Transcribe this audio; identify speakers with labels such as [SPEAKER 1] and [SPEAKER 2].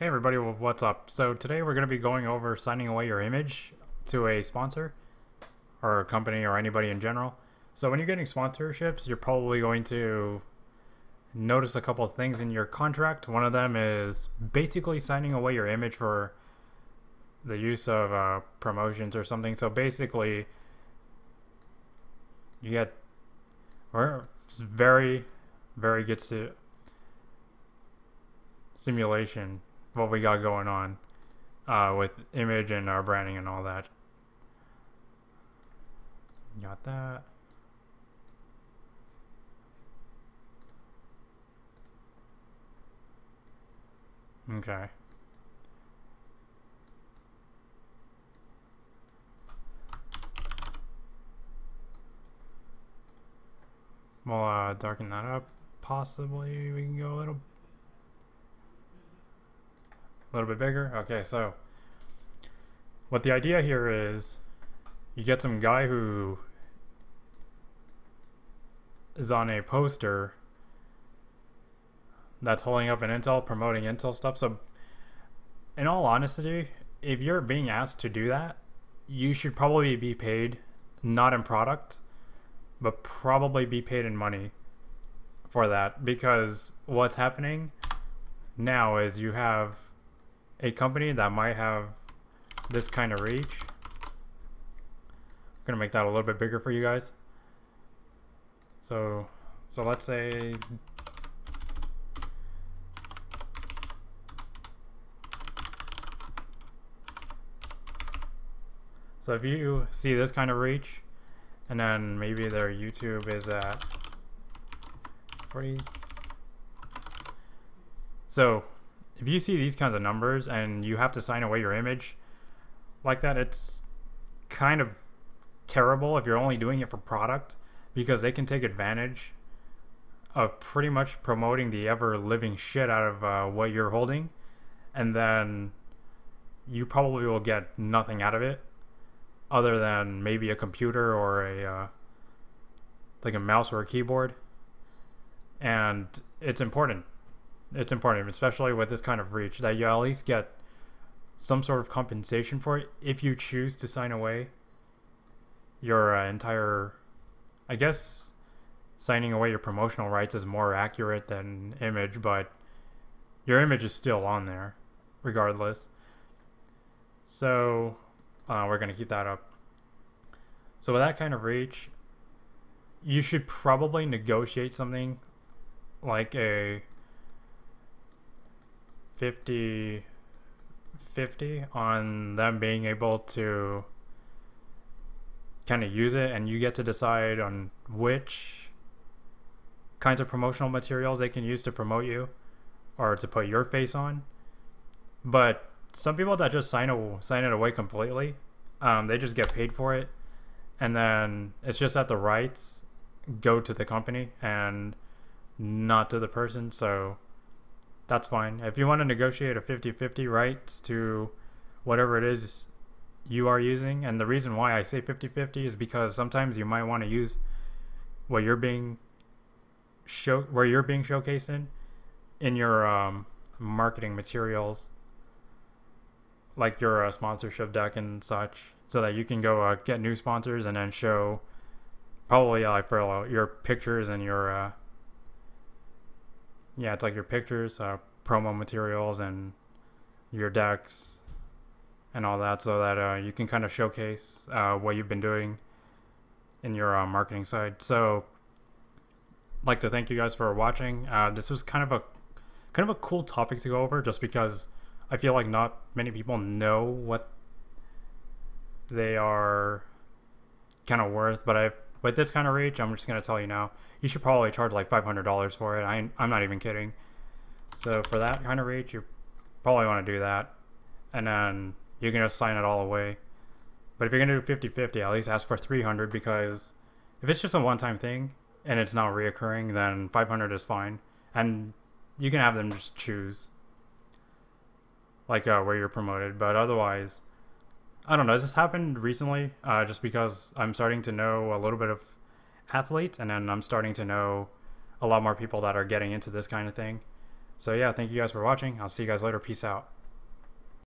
[SPEAKER 1] Hey everybody, what's up? So today we're going to be going over signing away your image to a sponsor or a company or anybody in general. So when you're getting sponsorships, you're probably going to notice a couple of things in your contract. One of them is basically signing away your image for the use of promotions or something. So basically you get it's very good simulation what we got going on with image and our branding and all that. Got that. Okay. We'll darken that up. Possibly we can go a little bit bigger. Okay, so what the idea here is, you get some guy who is on a poster that's holding up an Intel, promoting Intel stuff. So in all honesty, if you're being asked to do that, you should probably be paid not in product, but probably be paid in money for that, because what's happening now is you have a company that might have this kind of reach. I'm gonna make that a little bit bigger for you guys. So let's say if you see this kind of reach, and then maybe their YouTube is at 40. So if you see these kinds of numbers and you have to sign away your image like that, it's kind of terrible if you're only doing it for product, because they can take advantage of pretty much promoting the ever living shit out of what you're holding, and then you probably will get nothing out of it other than maybe a computer or a like a mouse or a keyboard. And it's important, especially with this kind of reach, that you at least get some sort of compensation for it if you choose to sign away your entire, I guess signing away your promotional rights is more accurate than image, but your image is still on there regardless. So we're going to keep that up. So with that kind of reach, you should probably negotiate something like a 50-50 on them being able to kind of use it, and you get to decide on which kinds of promotional materials they can use to promote you or to put your face on. But some people that just sign it away completely, they just get paid for it, and then it's just that the rights go to the company and not to the person. So that's fine. If you want to negotiate a 50-50 rights to whatever it is you are using, and the reason why I say 50-50 is because sometimes you might want to use what you're being showcased in your marketing materials, like your sponsorship deck and such, so that you can go get new sponsors and then show probably like for your pictures and your it's like your pictures, promo materials, and your decks and all that, so that you can kind of showcase what you've been doing in your marketing side. So I'd like to thank you guys for watching. This was kind of a cool topic to go over, just because I feel like not many people know what they are kind of worth. But with this kind of reach, I'm just going to tell you now, you should probably charge like $500 for it. I'm not even kidding. So for that kind of reach, you probably want to do that, and then you can just sign it all away. But if you're going to do 50-50, at least ask for 300, because if it's just a one-time thing and it's not reoccurring, then 500 is fine. And you can have them just choose like where you're promoted. But otherwise, I don't know, this happened recently just because I'm starting to know a little bit of athletes, and then I'm starting to know a lot more people that are getting into this kind of thing. So yeah, thank you guys for watching. I'll see you guys later. Peace out.